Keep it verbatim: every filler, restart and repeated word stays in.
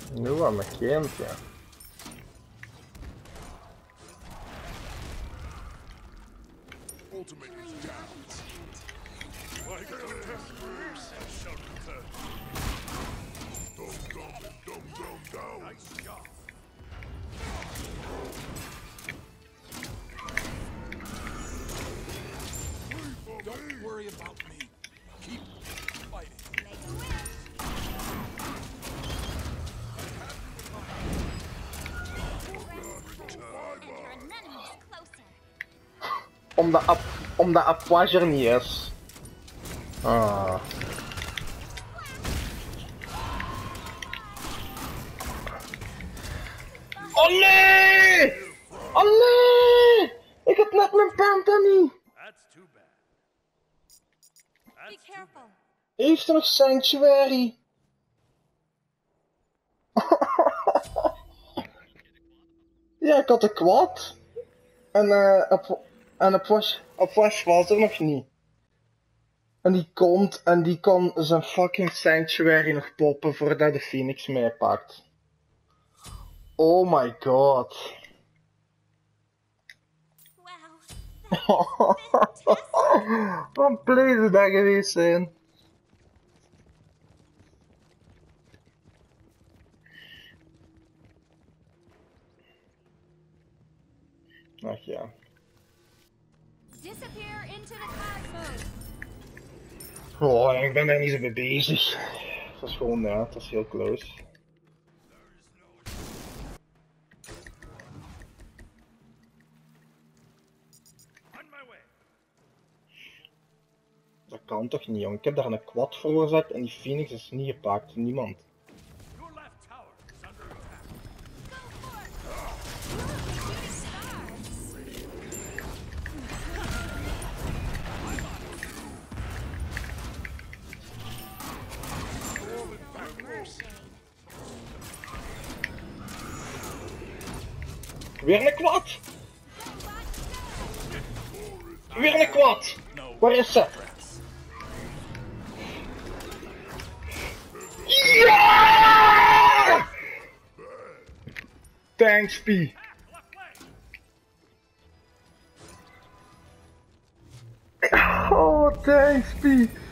Nu wat mijn kindje. Don't worry about me. Keep fighting. Omdat Ap omdat Apwaj er niet is. Ah. Oh nee! Oh nee! Ik heb net mijn panta niet. Be careful. Heeft er nog Sanctuary? Ja, ik had een kwad. En eh, op, en op was, op was was er nog niet. En die komt en die kan zijn fucking Sanctuary nog poppen voordat de Phoenix meepakt. Oh my god. Wow. Wat blij ze daar geweest zijn. Ach ja. Disappear into the cosmos. Oh, ik ben daar niet zo mee bezig. Dat is gewoon, ja, dat is heel close. Dat kan toch niet, jong. Ik heb daar een quad veroorzaakt en die Phoenix is niet gepakt. Niemand. Weer een quad! Weer een quad! Waar is ze? Ja! Thanks, P. Oh, thanks, P.